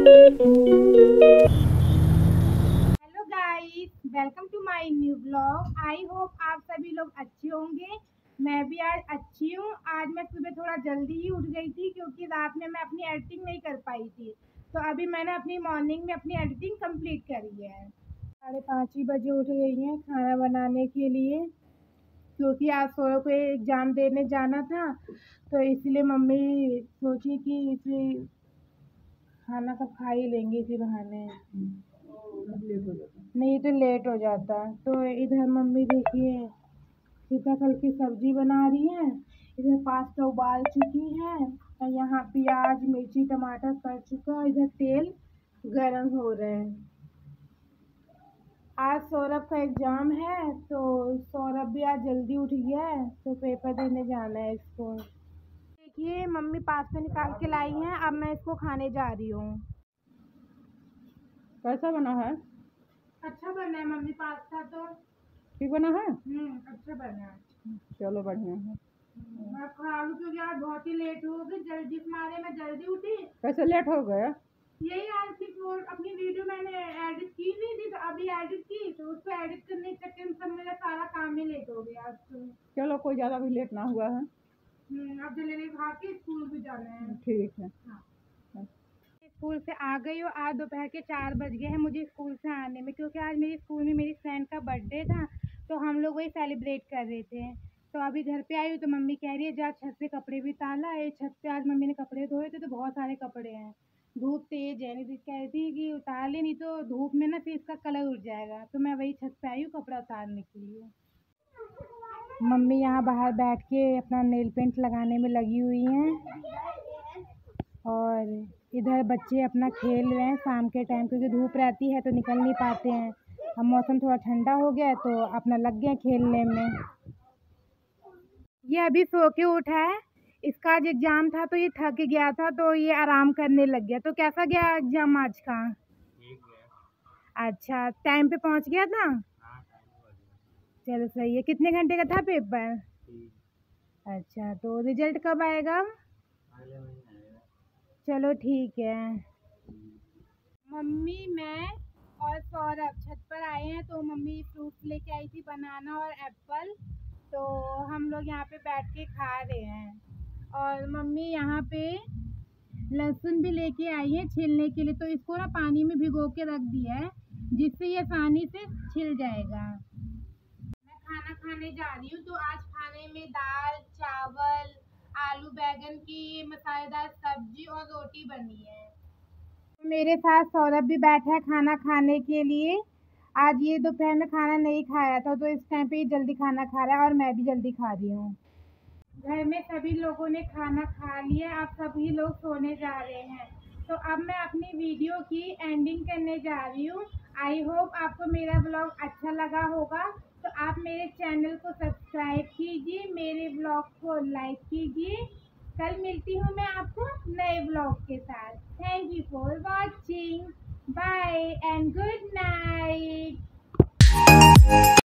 Hello guys, welcome to my new vlog. I hope आप सभी लोग अच्छे होंगे। मैं भी आज अच्छी हूँ। आज मैं सुबह थोड़ा जल्दी ही उठ गई थी क्योंकि रात में मैं अपनी एडिटिंग नहीं कर पाई थी। तो अभी मैंने अपनी मॉर्निंग में अपनी एडिटिंग कंप्लीट करी है। 5:30 ही बजे उठ गई हैं खाना बनाने के लिए, क्योंकि आज सौरभ को एग्ज़ाम देने जाना था। तो इसलिए मम्मी सोची कि इसे खाना सब खा ही लेंगे इसी बहाने, नहीं तो लेट हो जाता। तो इधर मम्मी देखिए सीताफल की सब्जी बना रही है, इधर पास्ता उबाल चुकी है और यहाँ प्याज मिर्ची टमाटर कर चुका है, इधर तेल गरम हो रहे हैं। आज सौरभ का एग्ज़ाम है तो सौरभ भी आज जल्दी उठ गया है, तो पेपर देने जाना है इसको। देखिए मम्मी पास्ता निकाल के लाई हैं, अब मैं इसको खाने जा रही हूँ। कैसा बना है? अच्छा बना है मम्मी, पास्ता तो ठीक बना है। अच्छा बना है। चलो बढ़िया है। मैं खा लूँ क्योंकि आज बहुत ही लेट हो गई, जल्दी मारे मैं जल्दी उठी। कैसे लेट हो गया? यही आज की अपनी वीडियो मैंने एडिट की नहीं थी, तो अभी एडिट की, तो उसको एडिट करने के चक्कर में सब मेरा सारा काम ही लेट हो गया आज तो। चलो कोई ज़्यादा भी लेट ना हुआ है। अब जलेबी खा के स्कूल भी जाना है। ठीक है। हाँ। स्कूल से आ गई हो, आज दोपहर के 4 बज गए हैं मुझे स्कूल से आने में, क्योंकि आज मेरी स्कूल में मेरी फ्रेंड का बर्थडे था, तो हम लोग वही सेलिब्रेट कर रहे थे। तो अभी घर पे आई हूँ तो मम्मी कह रही है जा छत पे कपड़े भी ताला है। छत पे आज मम्मी ने कपड़े धोए थे तो बहुत सारे कपड़े हैं, धूप तेज है, नहीं तो कह रही थी कि उतार ले, नहीं तो धूप में ना फिर इसका कलर उड़ जाएगा। तो मैं वही छत पे आई हूँ कपड़ा उतारने के लिए। मम्मी यहाँ बाहर बैठ के अपना नेल पेंट लगाने में लगी हुई हैं और इधर बच्चे अपना खेल रहे हैं शाम के टाइम, क्योंकि धूप रहती है तो निकल नहीं पाते हैं। अब मौसम थोड़ा ठंडा हो गया है तो अपना लग गए खेलने में। ये अभी सो के उठा है, इसका आज एग्ज़ाम था तो ये थक गया था तो ये आराम करने लग गया। तो कैसा गया एग्ज़ाम आज का? अच्छा, टाइम पे पहुंच गया था? चलो सही है। कितने घंटे का था पेपर? अच्छा, तो रिजल्ट कब आएगा? चलो ठीक है। मम्मी मैं और सौरभ छत पर आए हैं, तो मम्मी फ्रूट्स लेके आई थी, बनाना और एप्पल। तो हम लोग यहाँ पे बैठ के खा रहे हैं और मम्मी यहाँ पे लहसुन भी लेके आई है छीलने के लिए, तो इसको ना पानी में भिगो के रख दिया है जिससे ये आसानी से छिल जाएगा। मैं खाना खाने जा रही हूँ, तो आज खाने में दाल चावल आलू बैगन की मसालेदार सब्जी और रोटी बनी है। मेरे साथ सौरभ भी बैठा है खाना खाने के लिए। आज ये दोपहर में खाना नहीं खाया था तो इस टाइम पे ये जल्दी खाना खा रहा है और मैं भी जल्दी खा रही हूँ। घर में सभी लोगों ने खाना खा लिया, अब सभी लोग सोने जा रहे हैं। तो अब मैं अपनी वीडियो की एंडिंग करने जा रही हूँ। आई होप आपको मेरा ब्लॉग अच्छा लगा होगा, तो आप मेरे चैनल को सब्सक्राइब कीजिए, मेरे ब्लॉग को लाइक कीजिए। कल मिलती हूँ मैं आपको नए ब्लॉग के साथ। Thank you for watching. Bye and good night.